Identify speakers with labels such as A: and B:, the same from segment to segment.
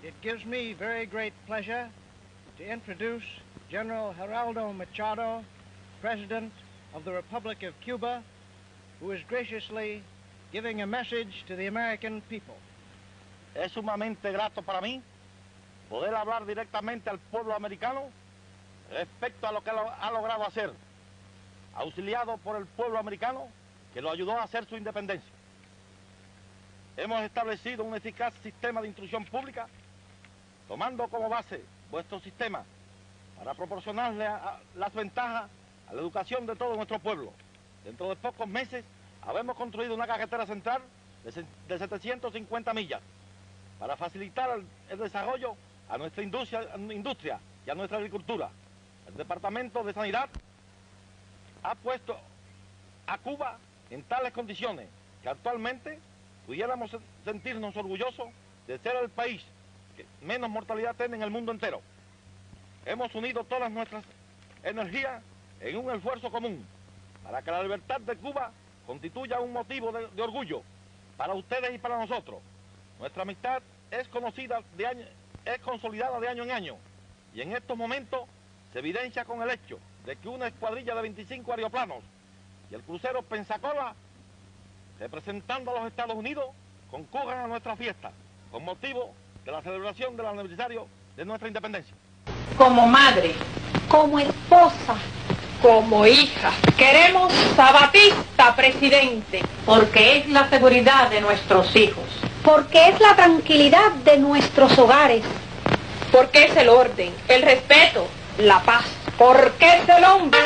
A: It gives me very great pleasure to introduce General Geraldo Machado, President of the Republic of Cuba, who is graciously giving a message to the American people.
B: Es sumamente grato para mí poder hablar directamente al pueblo americano respecto a lo que ha logrado hacer, auxiliado por el pueblo americano que lo ayudó a hacer su independencia. Hemos establecido un eficaz sistema de instrucción pública, tomando como base vuestro sistema para proporcionarle las ventajas a la educación de todo nuestro pueblo. Dentro de pocos meses habemos construido una carretera central de 750 millas para facilitar el desarrollo a nuestra industria y a nuestra agricultura. El Departamento de Sanidad ha puesto a Cuba en tales condiciones que actualmente pudiéramos sentirnos orgullosos de ser el país que menos mortalidad tiene en el mundo entero. Hemos unido todas nuestras energías en un esfuerzo común para que la libertad de Cuba constituya un motivo de orgullo para ustedes y para nosotros. Nuestra amistad es consolidada de año en año y en estos momentos se evidencia con el hecho de que una escuadrilla de 25 aeroplanos y el crucero Pensacola, representando a los Estados Unidos, concurran a nuestra fiesta con motivo de la celebración del aniversario de nuestra independencia.
C: Como madre,
D: como esposa,
C: como hija, queremos a Batista presidente, porque es la seguridad de nuestros hijos,
D: porque es la tranquilidad de nuestros hogares,
C: porque es el orden, el respeto, la paz, porque es el hombre.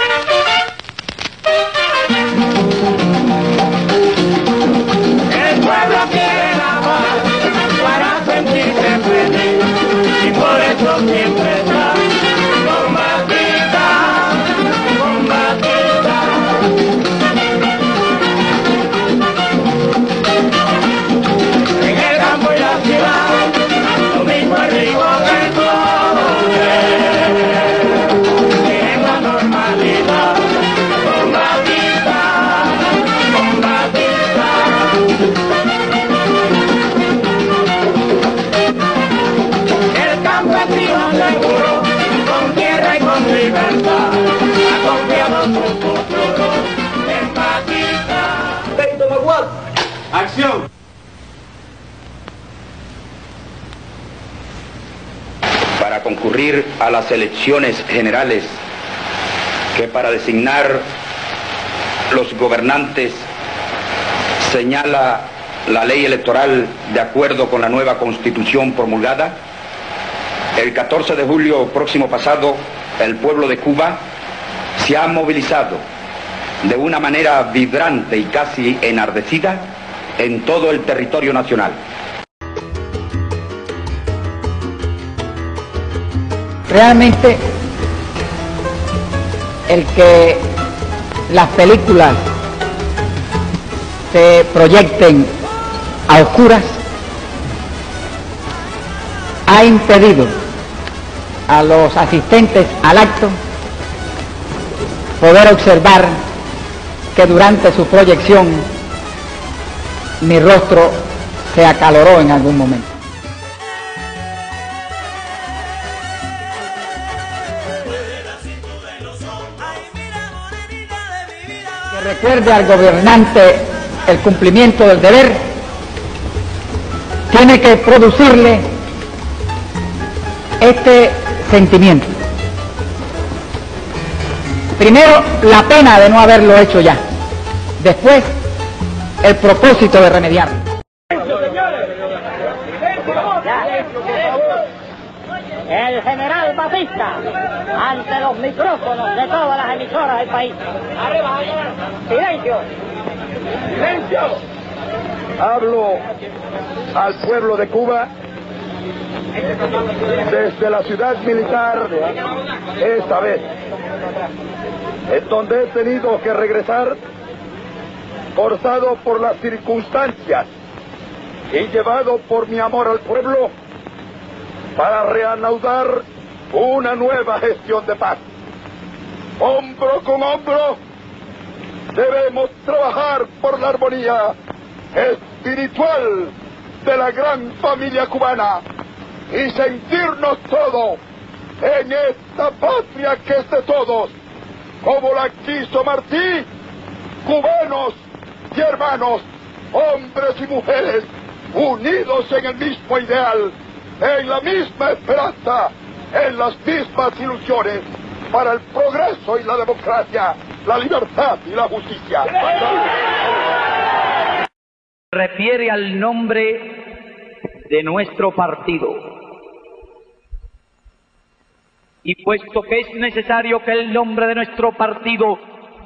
E: El pueblo quiere la paz para sentirse feliz y por eso siempre está con Batista, con Batista. En el campo y la ciudad, lo mismo es rico que todo en la normalidad, con Batista, con Batista. El campesino seguro, con tierra y con libertad, ha confiado su futuro en Batista. ¡Acción!
F: Para concurrir a las elecciones generales que para designar los gobernantes señala la ley electoral de acuerdo con la nueva constitución promulgada, el 14 de julio próximo pasado, el pueblo de Cuba se ha movilizado de una manera vibrante y casi enardecida en todo el territorio nacional.
G: Realmente, el que las películas se proyecten a oscuras ha impedido a los asistentes al acto poder observar que durante su proyección mi rostro se acaloró en algún momento. Que recuerde al gobernante el cumplimiento del deber, tiene que producirle este sentimiento. Primero, la pena de no haberlo hecho ya. Después, el propósito de remediarlo.
H: El general Batista, ante los micrófonos de todas las emisoras del país. Silencio.
I: ¡Silencio! Hablo al pueblo de Cuba desde la ciudad militar, esta vez, en donde he tenido que regresar forzado por las circunstancias y llevado por mi amor al pueblo para reanudar una nueva gestión de paz. Hombro con hombro debemos trabajar por la armonía espiritual de la gran familia cubana. y sentirnos todos en esta patria que es de todos, como la quiso Martí, cubanos y hermanos, hombres y mujeres, unidos en el mismo ideal, en la misma esperanza, en las mismas ilusiones, para el progreso y la democracia, la libertad y la justicia.
J: Refiere al nombre de nuestro partido. Y puesto que es necesario que el nombre de nuestro partido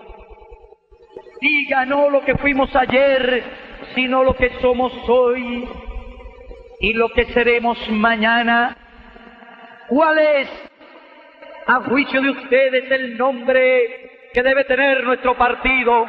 J: diga no lo que fuimos ayer, sino lo que somos hoy y lo que seremos mañana, ¿cuál es, a juicio de ustedes, el nombre que debe tener nuestro partido?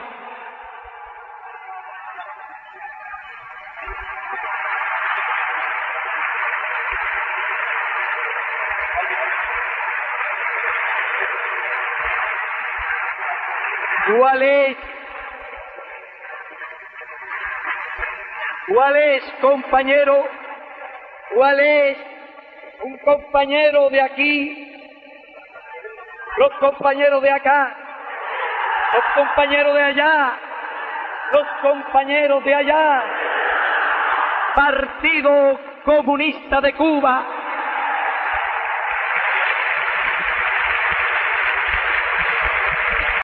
J: ¿Cuál es, compañero? ¿Cuál es un compañero de aquí? Los compañeros de acá, los compañeros de allá, los compañeros de allá. Partido Comunista de Cuba.